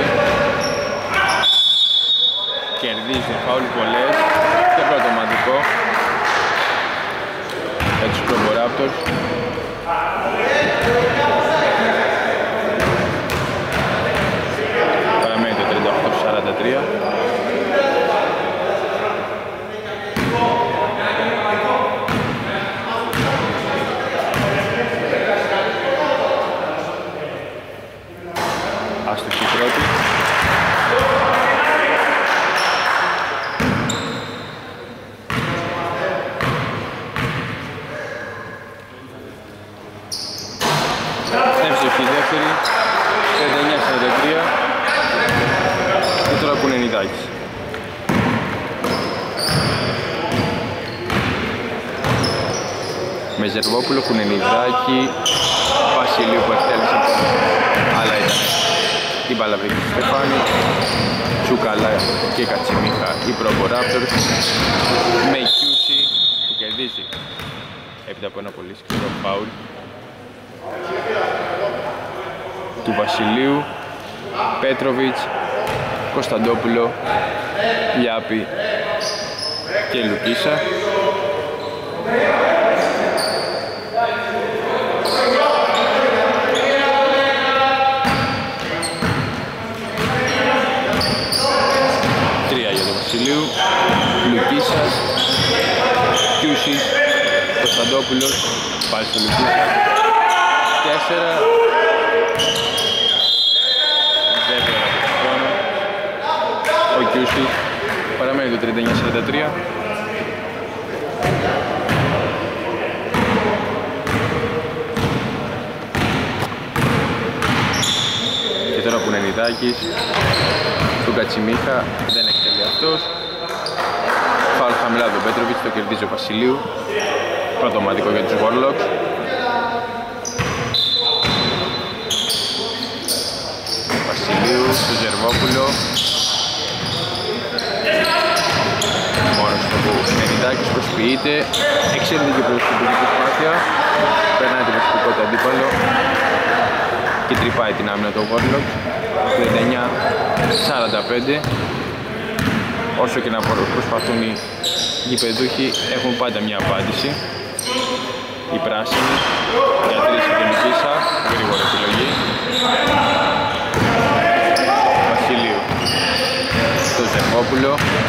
Κερδίζει το φάουλ πολλές και πρώτο μαντικό για τους Προμοράπτορς. Παραμένει το 38-43. Άστοχη πρώτη. Εύστοχη δεύτερη. 39-43. Και τώρα Κουνενιδάκης. Με Ζερβόπουλο, Κουνενιδάκη, Βασιλείου που εκτέλεσε, αλλά ήταν η μπάλα βρήκε στο Στεφάνι. Τσουκαλά και Κατσιμίχα οι Προμοράπτορς με QC που κερδίζει έπειτα από ένα πολύ σκληρό φάουλ του Βασιλείου, Πέτροβιτς, Κωνσταντόπουλο, Λιάπη και Λουκίσα. Τρία για τον Βασιλείου, Λουκίσας, Κιούσης, Κωνσταντόπουλος, πάλι στο Λουκίσα. 4. Δεύτερο χρόνο. Ο Κιούσης παραμένει το 39-43. Και τώρα που είναι Νιδάκης του Κατσιμίχα, δεν εκτελεί αυτός. Φάουλ χαμηλά τον Πέτροβιτς, το κερδίζει ο Βασιλείου. Πρώτο μαντικό για τους Warlocks. Βασιλείου στο Ζερβόπουλο. Μόνος του Νιδάκης. Μιχαλάκης προσποιείται, εξαιρετική προσωπική προσπάθεια, περνάει την προσωπικό του αντίπαλο και τρυπάει την άμυνα του Warlocks. 39-45. Όσο και να προσπαθούν οι γηπεδούχοι, έχουν πάντα μια απάντηση. Η πράσινη για 3 και Λουκίσα, γρήγορη επιλογή. Βασιλείου στο Ζεχόπουλο.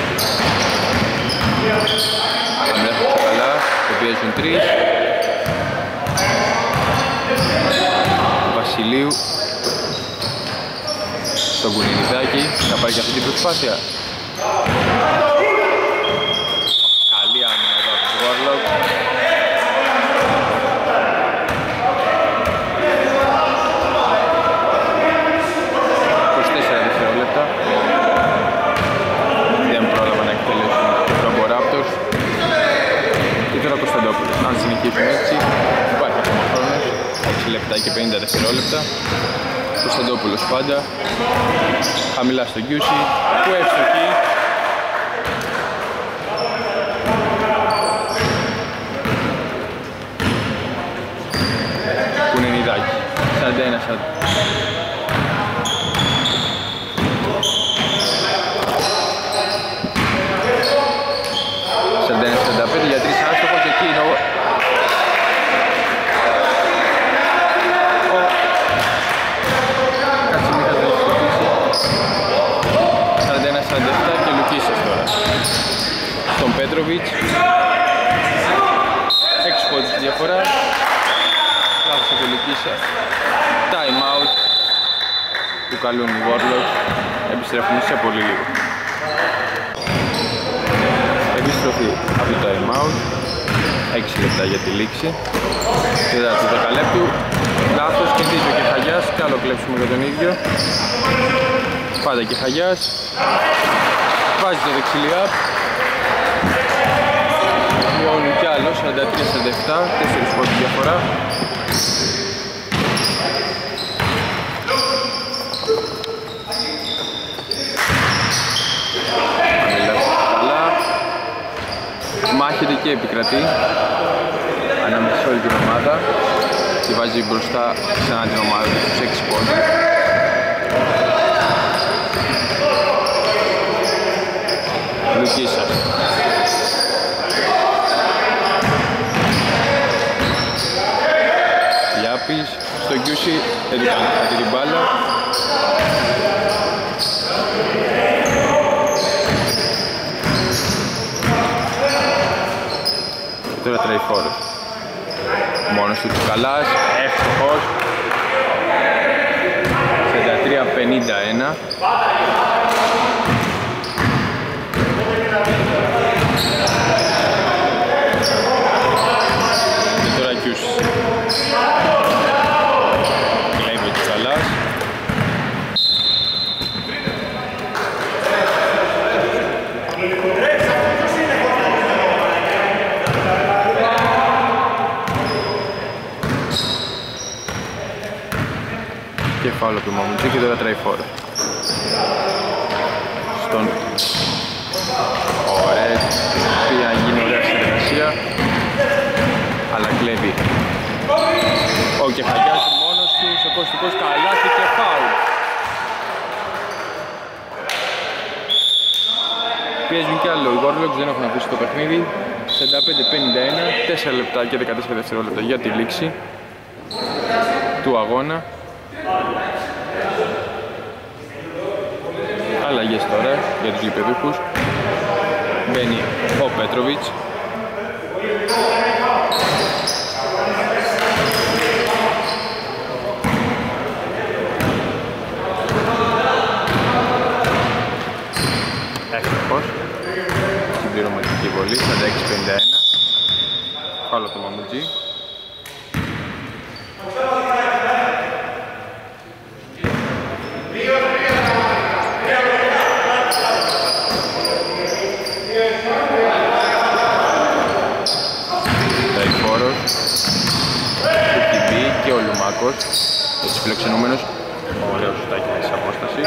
Αμέσως καλά, το πιέζουν 3. Βασιλείου στον Κουνινιδάκη, θα πάρει και αυτή την προσπάθεια. Καλή άμυνα εδώ από τους Warlocks. 24 δευτερόλεπτα. Δεν πρόλαβα να εκτελέσουν τους Roboraptors. Και τώρα Κωνσταντόπουλος. Αν συνεχίσουν έτσι, υπάρχει ακόμα χρόνος. 6 λεπτά και 50 δευτερόλεπτα. Κωνσταντόπουλος πάντα. Χαμηλά στο Γκιούσι, που εύστοχη. Κουνενιδάκη, 41-40. Για 3 άστοχος, εκεί είναι ο Κατσιμίχας δεν έχει σκοτήσει. 41-47 και Λουκίσας τώρα στον Πέτροβιτς. 6 πόντους στη διαφορά. Λάθος από Λουκίσα. Time out που καλούν οι Warlocks. Επιστρέφουν σε πολύ λίγο. Επιστροφή από το time out. 6 λεπτά για τη λήξη. Είδα του 10 λεπτού. Λάθος, κερδίζει ο Κεχαγιάς και άλλο κλέψουμε για τον ίδιο. Πάντα Κεχαγιάς. Βάζει το δεξιλιάπ. Μειώνει κι άλλο, 43-47, 4 πόντους διαφορά. Μάχεται και επικρατεί ανάμεσα σε όλη την ομάδα και βάζει μπροστά ξανά την ομάδα στους 6 πόντους. Λουκίσας. Γιάπης στο Γκιούσι, δεν του κάνει κάτι την μπάλα. Τώρα τρέχει φόρος. Μόνος του Τσουκαλάς, εύστοχος. 43-51. Και τώρα Κιούσης. Κλέβει ο Τσουκαλάς. Και φάουλ από το Μαμουτζή και τώρα τρέχει φόρο. Στον... Ωραία, πήγε να γίνει ωραία συνεργασία, αλλά κλέβει ο Κεχαγιάς μόνος του, σε κοστικός καλάθι και φάουλ. Πιέζουν κι άλλο, οι Warlocks δεν έχουν αφήσει το παιχνίδι. 45-51, 4 λεπτά και 14 δευτερόλεπτα για τη λήξη του αγώνα. Αλλαγές τώρα για τους γηπεδούχους. Μπαίνει ο Πέτροβιτς. Εύστοχος. Συμπληρωματική βολή, 46-51. Φάουλ το Μαμουτζή. Και ο Λουμάκος, έτσι φιλοξενούμενος, ωραίο σουτάκι της απόστασης.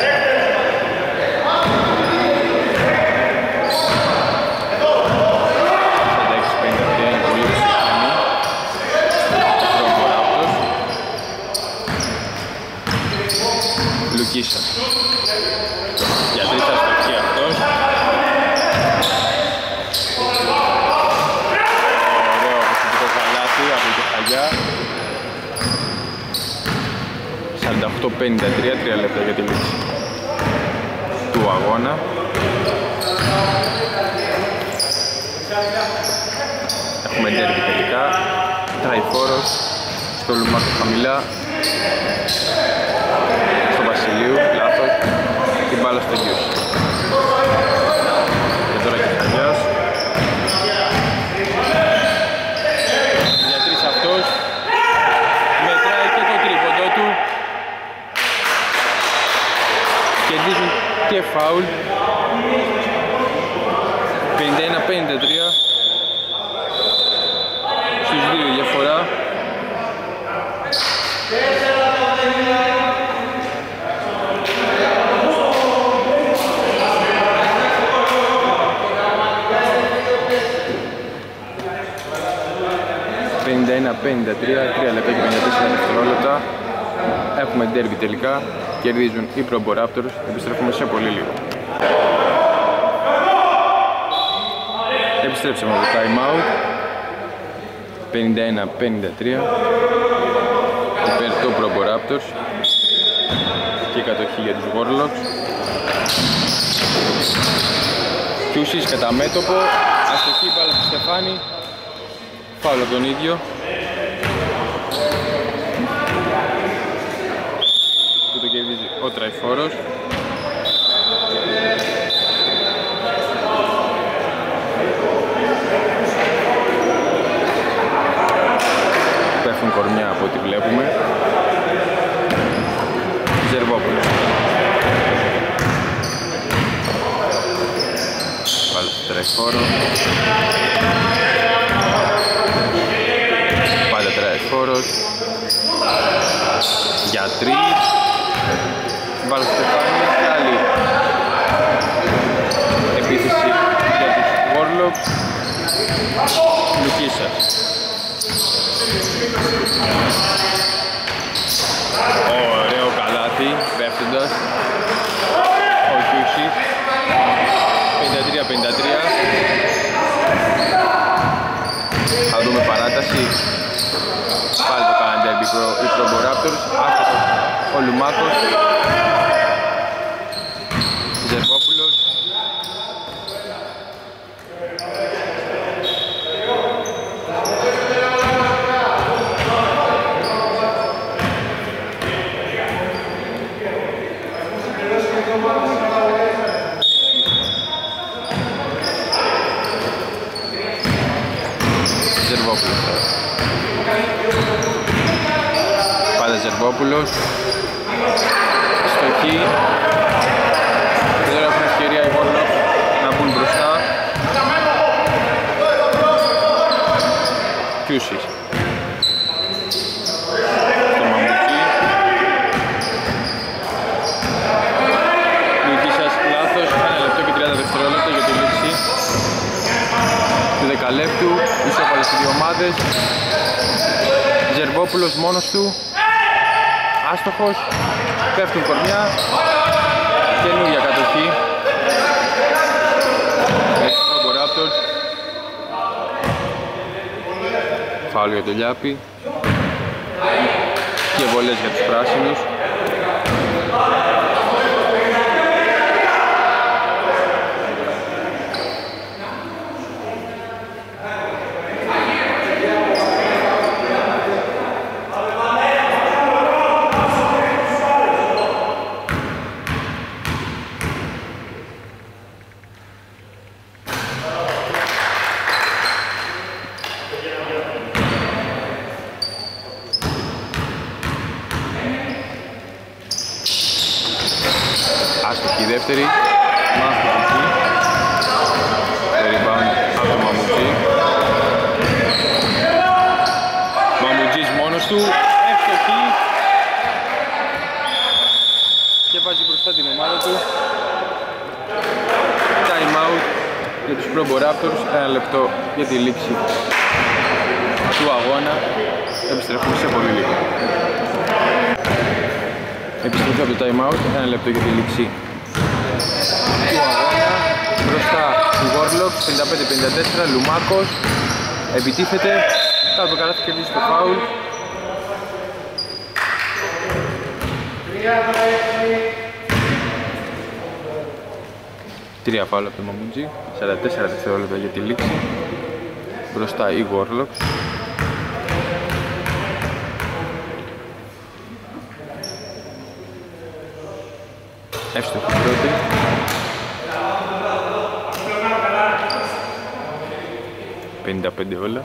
Λουκίσας. Για 3 αστοχή αυτός. Ωραίο προσωπικό καλάθι από την Χαγιά. 48-53, 3 λεπτά για τη λήξη του αγώνα. Έχουμε ντέρμπι τελικά. Τραϊφόρος στο Λουμάκο χαμηλά. Στο Βασιλείου, λάθος. Την μπάλα στο Γιούς. Και τώρα και Χαγιάς. Για 3 αυτός. Μετράει και το τρίποντο του. Κερδίζουν και φάουλ. 51-53. Στους 2 διαφορά. Τρία λεπτά και 54 δευτερόλεπτα. Έχουμε ντέρμπι τελικά. Κερδίζουν οι Probo Raptors. Επιστρέφουμε σε πολύ λίγο. Επιστρέψαμε από το time out. 51-53. Υπέρ το Probo Raptors. Και κατοχή για τους Warlocks. Κιούσις κατά μέτωπο. Αστοχή μπάλα του Στεφάνη. Φάουλ από τον ίδιο. Που το κερδίζει ο Τραϊφόρος. Πέφτουν κορμιά από ό,τι βλέπουμε. Ζερβόπουλος. Βάλε στο Τραϊφόρο. Πάλι Τραϊφόρος. Για 3. Βάλε στο Στεφάνι. Και άλλη επίθεση για τους Warlocks. Λουκίσας. Ωραίο καλάθι, πέφτοντας ο Κιούσις. 53-53. Θα δούμε παράταση. Πάλι το κάναν ντέρμπι οι Probo Raptors. Άστοχος ο Λουμάκος. Ζερβόπουλος. Ζερβόπουλος. Πάλι Ζερβόπουλος. Στοχή. Και τώρα έχουν ευκαιρία οι Warlocks να μπουν μπροστά. Κιούσις. Στο Μαμουτσί. Λουκίσας λάθος. 1 λεπτό και 30 δευτερόλεπτα για τη λήξη του δεκαλέπτου. Ισόπαλες οι δύο ομάδες. Ζερβόπουλος μόνος του. Άστοχος. Πέφτουν κορμιά. Καινούργια κατοχή. Έχει Probo Raptors. Φάουλ για το Λιάπη. Και βολές για τους πράσινους. Άστοχη η δεύτερη. Μάχος εκεί. Το rebound από το Μαμουτζή. Μαμουτζής μόνος του. Εύστοχη. Και βάζει μπροστά την ομάδα του. Time out για τους Probo Raptors. 1 λεπτό για τη λήξη του αγώνα. Επιστρέφουμε σε πολύ λίγο. Επιστροφή από το time out, 1 λεπτό για τη λήξη του αγώνα. Μπροστά οι Warlocks, 55-54, Λουμάκος επιτίθεται, κάτω καλά θα κερδίσει το φάουλ. Τρία φάουλ από το Μαμουτζή, 44 δευτερόλεπτα για τη λήξη. Μπροστά οι Warlocks. Εύστοχη πρώτη. $55 όλα.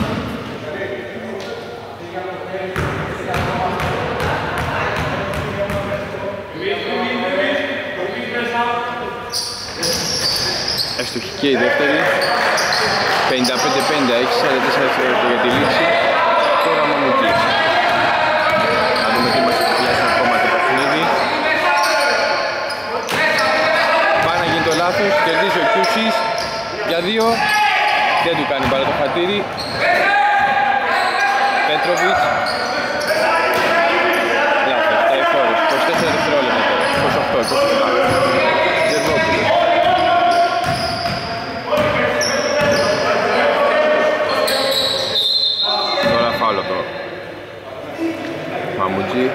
Εύστοχη και η δεύτερη. 55-50, έχει 44 δευτερόλεπτα για τη λήξη. Τώρα Μαμουτζής. Να δούμε τι μας επιφυλάσσει ακόμα το παιχνίδι. Πάει να γίνει το λάθος, κερδίζει ο Κιούσης για 2. Δεν του κάνει μπάλα το χατήρι. Πέτροβιτς. Λάθος, ταϊφόρος, 24 δευτερόλεπτα τώρα, 28, 27. Ζερβόπουλος. Τώρα φάουλ από το Μαμουτζή.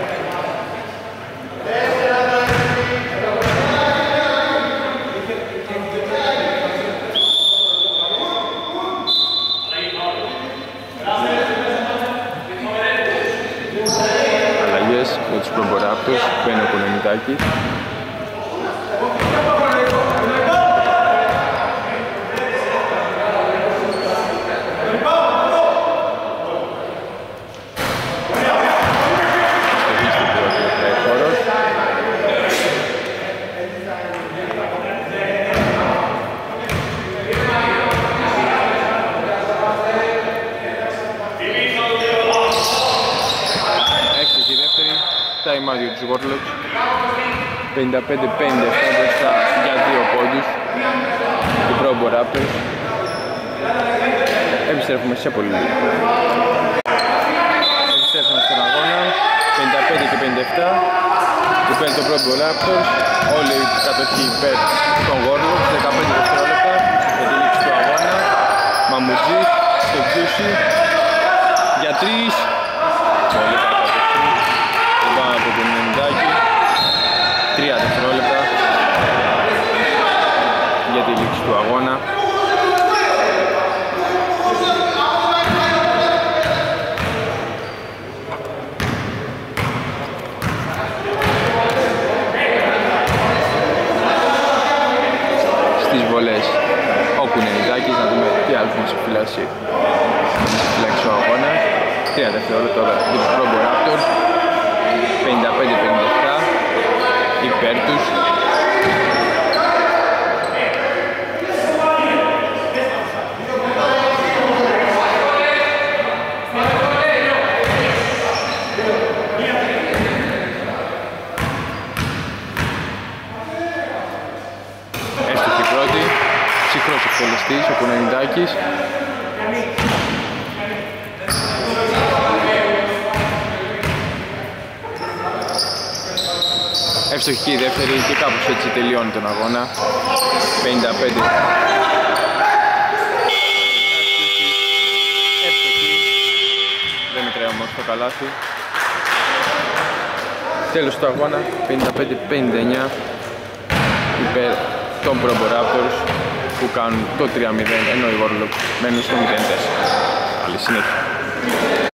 Με τους Προμποράптors, μπαίνει ο Κονονιτάκης. Time out για τους Warlocks. 55-50 μπροστά για 2 πόντους του Προμποράптors. Επιστρέφουμε σε πολύ λίγο. Επιστρέφουμε στον αγώνα. 55 και 57 υπέρ των Προμποράптors. Όλη η κατοχή υπέρ των Warlocks. 15 δευτερόλεπτα για τη λήξη του αγώνα. Μαμουτζής στο Κιούσι για 3. Πολύ καλά. Πάνω από τον Μενντάκη, 3 δευτερόλεπτα για τη λήξη του αγώνα. Στις βολές ο Κουνενιδάκης, να δούμε τι άλλο θα μας φυλάσει ο αγώνα. 3 δευτερόλεπτα τώρα για τους Προμποράптors. 55-57 υπέρ τους. Έστοχη πρώτη, ψυχρός εκτελεστής ο Κονονιτάκης. Εύστοχη η δεύτερη και κάπως έτσι τελειώνει τον αγώνα. 55. Εύστοχη. Δεν μετράει όμως το καλάθι. Τέλος του αγώνα. 55-59 υπέρ των Προμποράптors που κάνουν το 3-0 ενώ οι Warlocks μένουν στο 0-4. Καλή συνέχεια.